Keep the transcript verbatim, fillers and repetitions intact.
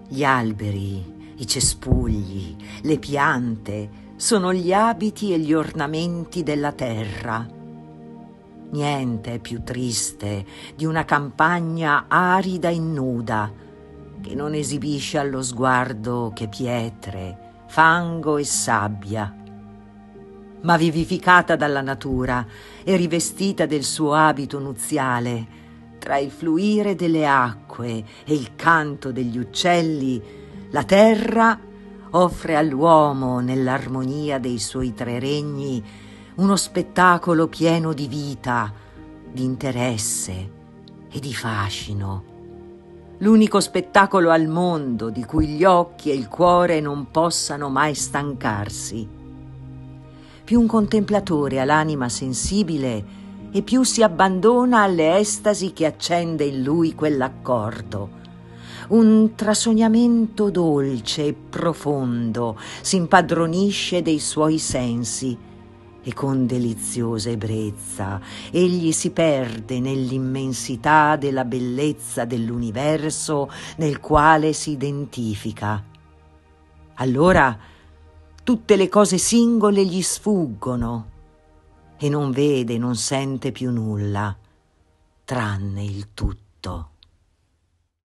Gli alberi, i cespugli, le piante sono gli abiti e gli ornamenti della terra. Niente è più triste di una campagna arida e nuda che non esibisce allo sguardo che pietre, fango e sabbia. Ma vivificata dalla natura e rivestita del suo abito nuziale, tra il fluire delle acque e il canto degli uccelli, la terra offre all'uomo, nell'armonia dei suoi tre regni, uno spettacolo pieno di vita, di interesse e di fascino. L'unico spettacolo al mondo di cui gli occhi e il cuore non possano mai stancarsi. Più un contemplatore ha l'anima sensibile e più si abbandona alle estasi che accende in lui quell'accordo. Un trasognamento dolce e profondo si impadronisce dei suoi sensi e con deliziosa ebbrezza egli si perde nell'immensità della bellezza dell'universo nel quale si identifica. Allora tutte le cose singole gli sfuggono e non vede, non sente più nulla, tranne il tutto.